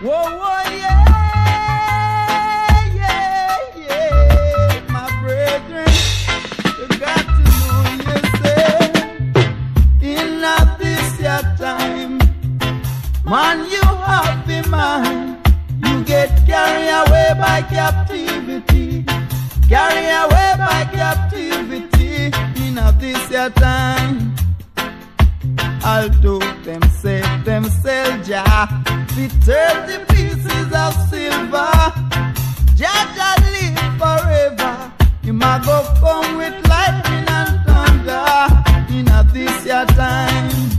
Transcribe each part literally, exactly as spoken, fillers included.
Whoa, whoa, yeah, yeah, yeah. My brethren, you got to know yourself. In this your time, man, you have the mind. You get carried away by captivity. Carried away by captivity. In this your time. Although them say themselves, Jah, with thirty pieces of silver, Jah Jah live forever. You might go come with lightning and thunder. In this your time,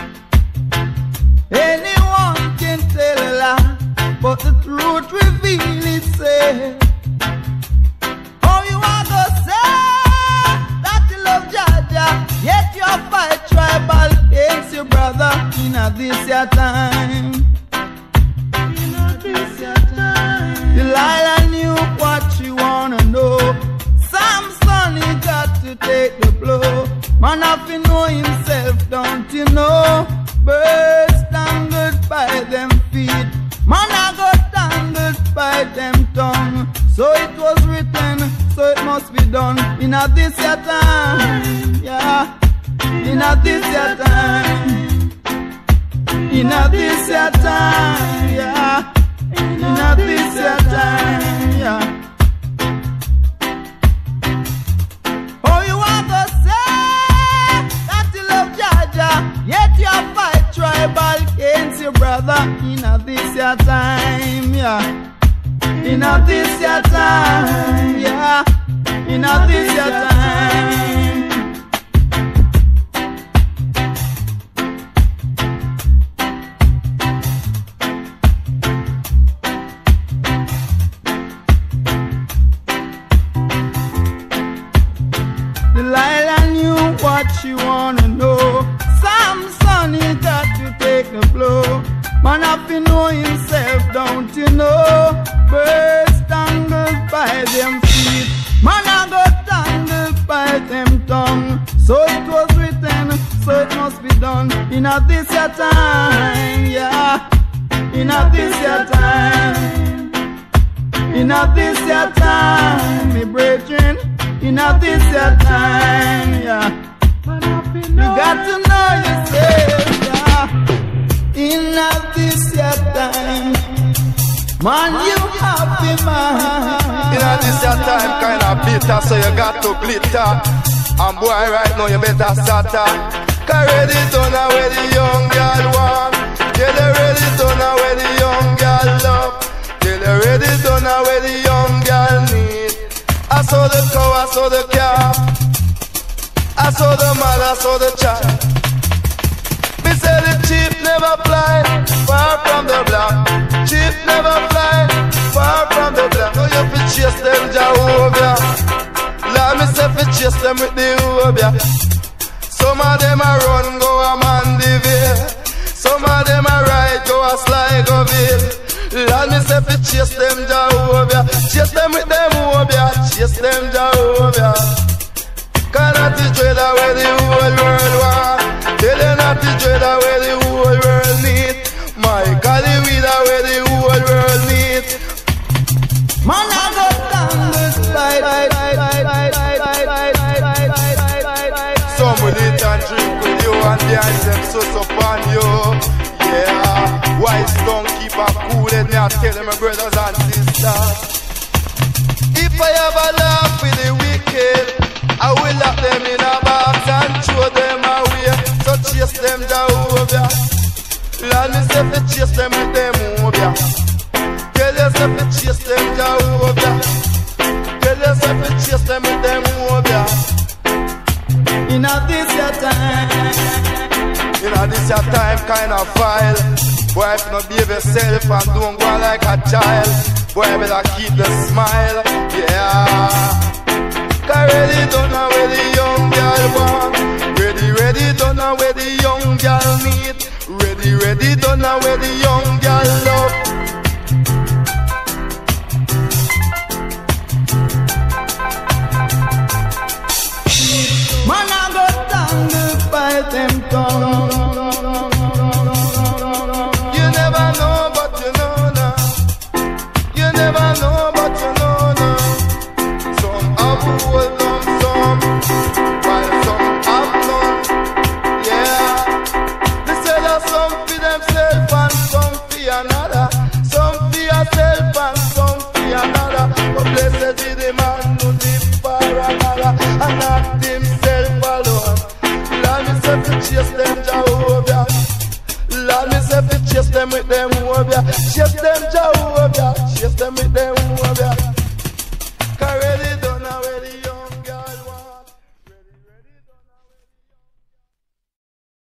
anyone can tell a lie, but the truth reveal itself. Oh, you are gonna say that you love Jah Jah, yet you fight tribal against your brother. In this your time, in this your time, Delilah knew what she wanna know. Samson, he got to take the blow. Man, have to know himself, don't you know? Birds tangled by them feet, man, I got tangled by them tongue. So it was written, so it must be done. In this your time, yeah. In this your time. In this your time, yeah. In this your time, yeah. Oh, you want to say that you love Jah Jah, yet you fight tribal against your brother. In this your time, yeah. In this your time, yeah. In this your time. Delilah knew what she wanna know. Samson, he got to take the blow. Man, have to know himself, don't you know? Birds tangled by them feet, man, I got tangled by them tongue. So it was written, so it must be done. In this your time, yeah. In this your time. In this your time, me brethren. In this your time, yeah. You got to know yourself, yeah. In this your time, man, you have the mind. In this your time, kind of bitter, so you got to glitter. And boy, right now you better scatter. Cause ready to know where the young girl want. Get ready to know where the young girl love. Get ready to know where the young girl need. I saw the cow, I saw the calf, I saw the mother, I saw the child. Me say the sheep never fly far from the block. Sheep never fly far from the block. No, you fi chase them Jehovah. Let me say fi chase them with the Jehovah. Some of them a run go a Mandeville. Some of them a ride go a Sligoville. Let me say fi chase them Jehovah. Chase them with them Jehovah. Chase them Jehovah. Cause not the dread where the whole world want. Tell them not the dread where the whole world need. My God, the weed where the whole world need. Man, I got tangled by, by, by, by, by, by, by, by, by, by. Some will eat and drink with you and dance them so upon you. Yeah, wise don't keep a cool head. Me I tell them my brothers and sisters. If I ever laugh with the wicked, I will lock them in a box and throw them away. So chase them Jehovah. Lord, me say fi chase them with them Jehovah. Tell yourself fi chase them Jehovah. Tell yourself fi chase them with them Jehovah. In this your time, in this your time kind of file. Boy, if you not behave yourself and don't go like a child, boy, you better keep the smile, yeah. Cause ready don't know where the young girl want. Ready, ready don't know where the young girl need. Ready, ready don't know where the young girl love. man, I got tangled by them tongue. You never know, but you know now. them some, while some have none. Yeah, they say that some for themselves and some for another, some for yourself and some for another. But blessed be the man who live for another and not himself alone. Lord, me say to chase them Jehovah. Lord, me say to chase them with them Jehovah. Chase them Jehovah. Chase them with them Jehovah.